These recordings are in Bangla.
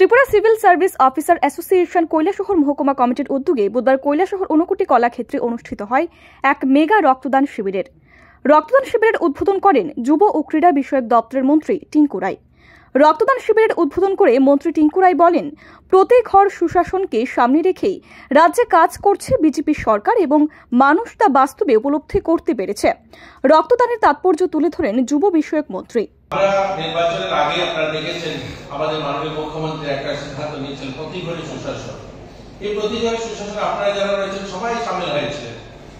Tripura civil service officer association Kailashahar মহকুমা কমিটির উদ্যোগে বুধবার কৈলাসহর ঊনকোটি কলাক্ষেত্রে অনুষ্ঠিত হয় এক মেগা রক্তদান শিবিরের। রক্তদান শিবিরের উদ্বোধন করেন যুব ও ক্রীড়া বিষয়ক দপ্তরের মন্ত্রী টিঙ্কু রায়। রক্তদান শিবিরের উদ্বোধন করে মন্ত্রী টিঙ্কু রায় বলেন, প্রতি ঘর সুশাসনকে সামনে রেখেই রাজ্যে কাজ করছে বিজেপি সরকার এবং মানুষ তা বাস্তবে উপলব্ধি করতে পেরেছে। রক্তদানের তাৎপর্য তুলে ধরেন যুব বিষয়ক মন্ত্রী। নির্বাচনের আগে আপনারা দেখেছেন আমাদের মাননীয় মুখ্যমন্ত্রী একটা সিদ্ধান্ত নিয়েছেন প্রতি ঘরে সুশাসন। এই প্রতি ঘরে সুশাসনে আপনারা যারা রয়েছেন সবাই সামিল হয়েছিলেন,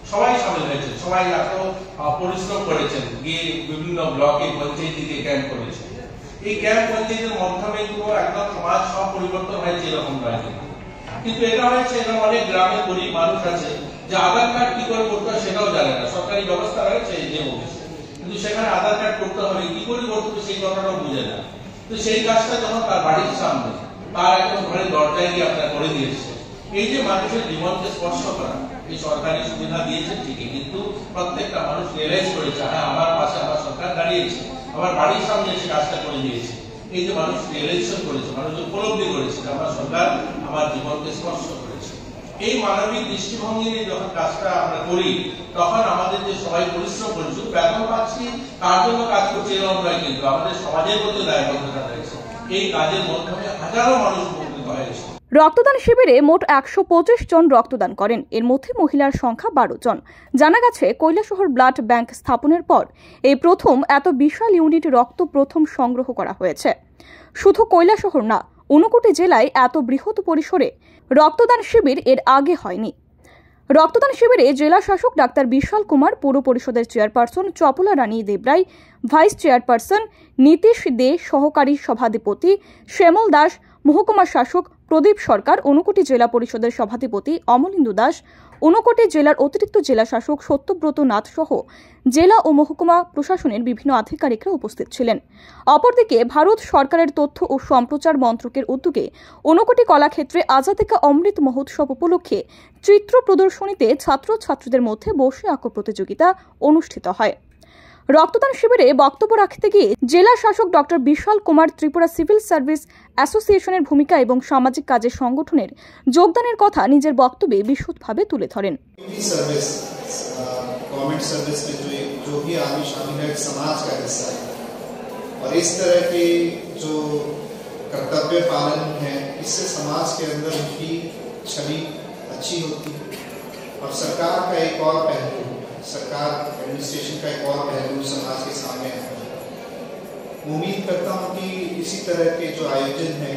সবাই এত পরিশ্রম করেছেন, গিয়ে বিভিন্ন ব্লকে পঞ্চায়েত দিকে ক্যাম্প করেছেন। এই ক্যাম্প পঞ্চায়েতের মাধ্যমে পুরো একদম সমাজ সব পরিবর্তন হয়েছে এরকম নয়, কিন্তু এটা হয়েছে এরকম অনেক গ্রামের গরিব মানুষ আছে যে আধার কার্ড কি করে করতে হয় সেটাও জানে না। সরকারি ব্যবস্থা রয়েছে এই যে অফিসে, কিন্তু সেখানে আধার কার্ড করতে হবে কি করে করতে হবে সেই কথাটাও বুঝে না। তো সেই কাজটা যখন তার বাড়ির সামনে তার একদম ঘরের দরজায় গিয়ে আপনার করে দিয়েছে, এই যে মানুষের জীবনকে স্পর্শ করা, এই সরকারি সুবিধা দিয়েছে ঠিকই, কিন্তু প্রত্যেকটা মানুষ রিয়েলাইজ করেছে হ্যাঁ আমার পাশে আমার সরকার দাঁড়িয়েছে, আমার বাড়ির সামনে এসে কাজটা করে দিয়েছে। এই যে মানুষ রিয়েলাইজেশন করেছে, মানুষ উপলব্ধি করেছে আমার সরকার আমার জীবনকে স্পর্শ করেছে, এই মানবিক দৃষ্টিভঙ্গি নিয়ে যখন কাজটা আমরা করি তখন আমাদের যে সবাই পরিশ্রম করি, শুধু বেতন পাচ্ছি তার জন্য কাজ করছি এরকম নয়, কিন্তু আমাদের সমাজের প্রতি দায়বদ্ধতা রয়েছে। এই কাজের মাধ্যমে হাজারো মানুষ উপকৃত হয়েছে। রক্তদান শিবিরে মোট 125 জন রক্তদান করেন, এর মধ্যে মহিলার সংখ্যা 12 জন। জানা গেছে কৈলাসহর ব্লাড ব্যাংক স্থাপনের পর এই প্রথম এত বিশাল ইউনিট রক্ত প্রথম সংগ্রহ করা হয়েছে। শুধু কৈলাসহর না, ঊনকোটি জেলায় এত বৃহৎ পরিসরে রক্তদান শিবির এর আগে হয়নি। রক্তদান শিবিরে জেলা শাসক ডাক্তার বিশাল কুমার, পৌর পরিষদের chairperson Chapala Rani Debroy, vice chairperson Nitish De, সহকারী সভাধিপতি শ্যামল দাস, মহকুমা শাসক প্রদীপ সরকার, ঊনকোটি জেলা পরিষদের সভাধিপতি অমলেন্দু দাস, ঊনকোটি জেলার অতিরিক্ত জেলা শাসক সত্যব্রত নাথ সহ জেলা ও মহকুমা প্রশাসনের বিভিন্ন আধিকারিকরা উপস্থিত ছিলেন। অপরদিকে ভারত সরকারের তথ্য ও সম্প্রচার মন্ত্রকের উদ্যোগে ঊনকোটি কলাক্ষেত্রে আজাদী কা অমৃত মহোৎসব উপলক্ষে চিত্র প্রদর্শনীতে ছাত্রছাত্রীদের মধ্যে বসে আঁকো প্রতিযোগিতা অনুষ্ঠিত হয়। রক্তদান শিবিরে বক্তব্য রাখতে গিয়ে জেলা শাসক doctor Bishal Kumar Tripura civil service অ্যাসোসিয়েশনের ভূমিকা এবং সামাজিক কাজের সংগঠনের যোগদানের কথা নিজের বক্তব্যে বিশদভাবে তুলে ধরেন। गवर्नमेंट सर्विस में जो भी आदमी शामिल है समाज का हिस्सा है और इस तरह के जो कर्तव्य पालन है इससे समाज के अंदर उनकी छवि अच्छी होती है और सरकार का एक और पहलू, सरकार एडमिनिस्ट्रेशन का एक और पहलू समाज के सामने है। उम्मीद करता हूँ कि इसी तरह के जो आयोजन हैं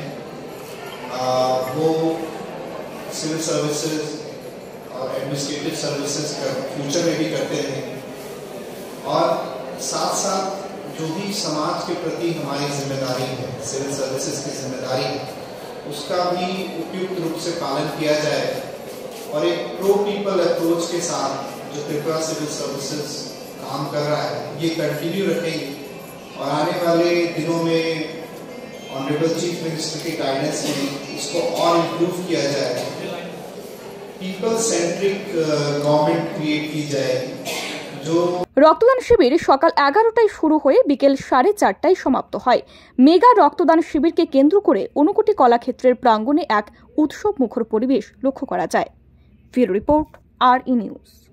वो सिविल सर्विसेज और एडमिनिस्ट्रेटिव सर्विसेज का फ्यूचर में भी करते रहें और साथ साथ जो भी समाज के प्रति हमारी जिम्मेदारी है, सिविल सर्विसेज की जिम्मेदारी है, उसका भी उपयुक्त रूप से पालन किया जाए और एक प्रो पीपल अप्रोच के साथ जो त्रिपुरा सिविल सर्विसेज काम कर रहा है ये कंटिन्यू रखेंगे और आने वाले दिनों में ऑनरेबल चीफ मिनिस्टर की गाइडेंस में इसको और इम्प्रूव किया जाए, पीपल सेंट्रिक गवर्नमेंट क्रिएट की जाए। রক্তদান শিবির সকাল 11টায় শুরু হয়ে বিকেল 4:30টায় সমাপ্ত হয়। মেগা রক্তদান শিবিরকে কেন্দ্র করে ঊনকোটি কলাক্ষেত্রের প্রাঙ্গণে এক উৎসব মুখর পরিবেশ লক্ষ্য করা যায়। Bureau report, RE news.